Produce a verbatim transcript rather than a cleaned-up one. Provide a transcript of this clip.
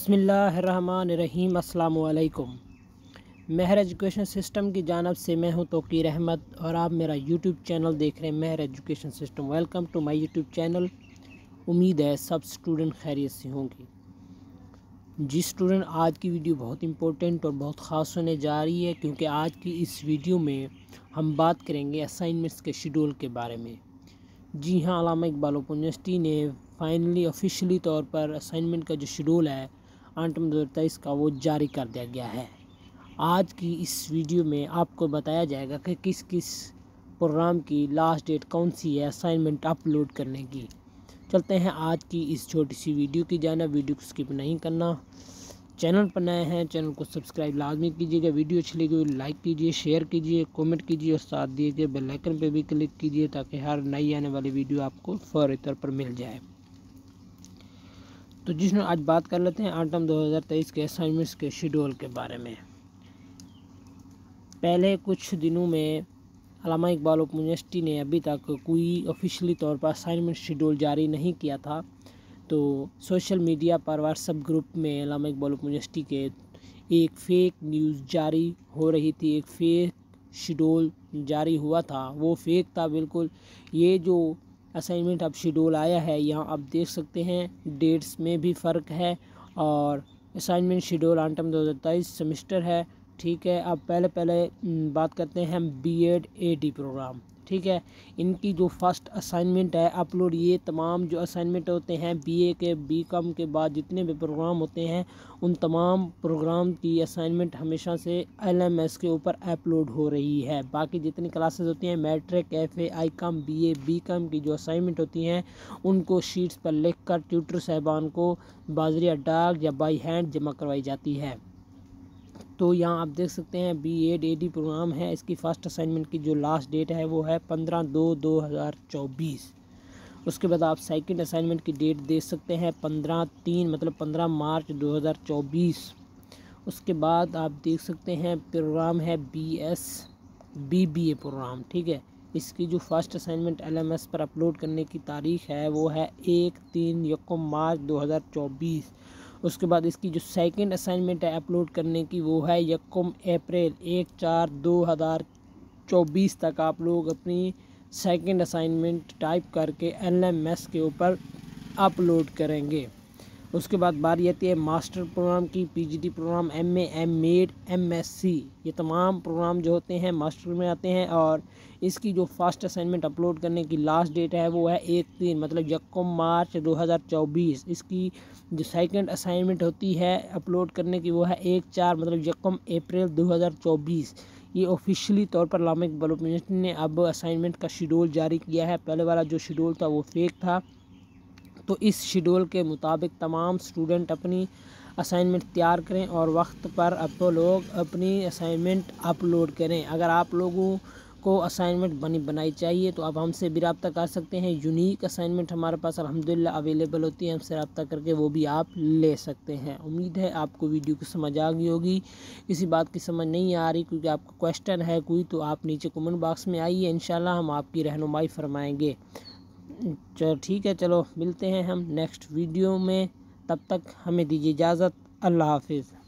بسم اللہ الرحمن الرحیم۔ السلام علیکم۔ مہر ایجوکیشن سسٹم کی جانب سے میں ہوں توقیر احمد اور آپ میرا یوٹیوب چینل دیکھ رہے ہیں Mehar education system. Welcome to my YouTube channel. امید ہے سب سٹوڈنٹ خیریت سے ہوں گے۔ جی سٹوڈنٹ، آج کی ویڈیو بہت امپورٹنٹ اور بہت خاص ہونے جا رہی ہے، کیونکہ آج کی اس ویڈیو میں ہم بات کریں گے اسائنمنٹس کے شیڈول کے بارے میں۔ جی ہاں، علامہ اقبال اوپن یونیورسٹی نے فائنلی آفیشلی طور پر اسائنمنٹ کا جو شیڈول ہے آٹم دو ہزار تیئیس کا وہ جاری کر دیا گیا ہے۔ آج کی اس ویڈیو میں آپ کو بتایا جائے گا کہ کس کس پروگرام کی لاسٹ ڈیٹ کون سی ہے اسائنمنٹ اپلوڈ کرنے کی۔ چلتے ہیں آج کی اس چھوٹی سی ویڈیو کی جانب۔ ویڈیو کو سکپ نہیں کرنا۔ چینل پر نئے ہیں چینل کو سبسکرائب لازمی کیجیے گا۔ ویڈیو اچھی لگی ہوئی لائک کیجیے، شیئر کیجیے، کومنٹ کیجیے اور ساتھ دیے گئے بیل آئیکن پہ بھی کلک کیجیے تاکہ ہر نئی آنے والی ویڈیو آپ کو فوری طور پر مل جائے۔ تو جس میں آج بات کر لیتے ہیں آٹم دو ہزار تیئیس کے اسائنمنٹس کے شیڈول کے بارے میں۔ پہلے کچھ دنوں میں علامہ اقبال اوپن یونیورسٹی نے ابھی تک کوئی آفیشلی طور پر اسائنمنٹ شیڈول جاری نہیں کیا تھا، تو سوشل میڈیا پر واٹس ایپ گروپ میں علامہ اقبال اوپن یونیورسٹی کے ایک فیک نیوز جاری ہو رہی تھی، ایک فیک شیڈول جاری ہوا تھا، وہ فیک تھا بالکل۔ یہ جو اسائنمنٹ اب شیڈول آیا ہے، یہاں آپ دیکھ سکتے ہیں ڈیٹس میں بھی فرق ہے، اور اسائنمنٹ شیڈول آٹم دو ہزار تیئیس سیمسٹر ہے، ٹھیک ہے۔ اب پہلے پہلے بات کرتے ہیں ہم B Ed A D program, ٹھیک ہے۔ ان کی جو فرسٹ اسائنمنٹ ہے اپلوڈ، یہ تمام جو اسائنمنٹ ہوتے ہیں بی اے کے بی کام کے بعد جتنے بھی پروگرام ہوتے ہیں، ان تمام پروگرام کی اسائنمنٹ ہمیشہ سے ایل ایم ایس کے اوپر اپلوڈ ہو رہی ہے۔ باقی جتنی کلاسز ہوتی ہیں matric, F A, I com, B A, B com کی جو اسائنمنٹ ہوتی ہیں، ان کو شیٹس پر لکھ کر ٹیوٹر صاحبان کو بازریہ ڈاک یا بائی ہینڈ جمع کروائی جاتی ہے۔ تو یہاں آپ دیکھ سکتے ہیں B Ed A D program ہے، اس کی فرسٹ اسائنمنٹ کی جو لاسٹ ڈیٹ ہے وہ ہے پندرہ دو دو ہزار چوبیس۔ اس کے بعد آپ سیکنڈ اسائنمنٹ کی ڈیٹ دیکھ سکتے ہیں پندرہ تین مطلب پندرہ مارچ دو ہزار چوبیس۔ اس کے بعد آپ دیکھ سکتے ہیں پروگرام ہے B S B B A program, ٹھیک ہے۔ اس کی جو first assignment L M S پر اپلوڈ کرنے کی تاریخ ہے وہ ہے ایک تین یکم مارچ دو ہزار چوبیس۔ اس کے بعد اس کی جو سیکنڈ اسائنمنٹ ہے اپلوڈ کرنے کی وہ ہے یکم اپریل ایک چار دو ہزار چوبیس تک آپ لوگ اپنی سیکنڈ اسائنمنٹ ٹائپ کر کے ایل ایم ایس کے اوپر اپلوڈ کریں گے۔ اس کے بعد باری آتی ہے ماسٹر پروگرام کی، P G D program, M A, M Ed, M S C, یہ تمام پروگرام جو ہوتے ہیں ماسٹر میں آتے ہیں، اور اس کی جو فرسٹ اسائنمنٹ اپلوڈ کرنے کی لاسٹ ڈیٹ ہے وہ ہے ایک تین مطلب یکم مارچ دو ہزار چوبیس۔ اس کی جو سیکنڈ اسائنمنٹ ہوتی ہے اپلوڈ کرنے کی وہ ہے ایک چار مطلب یکم اپریل دو ہزار چوبیس۔ یہ آفیشلی طور پر علامہ اقبال اوپن یونیورسٹی نے اب اسائنمنٹ کا شیڈول جاری کیا ہے۔ پہلے والا جو شیڈول تھا وہ فیک تھا، تو اس شیڈول کے مطابق تمام سٹوڈنٹ اپنی اسائنمنٹ تیار کریں اور وقت پر آپ لوگ اپنی اسائنمنٹ اپلوڈ کریں۔ اگر آپ لوگوں کو اسائنمنٹ بنی بنائی چاہیے تو آپ ہم سے بھی رابطہ کر سکتے ہیں۔ یونیک اسائنمنٹ ہمارے پاس الحمدللہ اویلیبل ہوتی ہے، ہم سے رابطہ کر کے وہ بھی آپ لے سکتے ہیں۔ امید ہے آپ کو ویڈیو کی سمجھ آ گئی ہوگی۔ کسی بات کی سمجھ نہیں آ رہی کیونکہ آپ کو کویشچن ہے کوئی، تو آپ نیچے کمنٹ باکس میں آئیے، انشاءاللہ ہم آپ کی رہنمائی فرمائیں گے۔ چلو ٹھیک ہے، چلو ملتے ہیں ہم نیکسٹ ویڈیو میں، تب تک ہمیں دیجیے اجازت۔ اللہ حافظ۔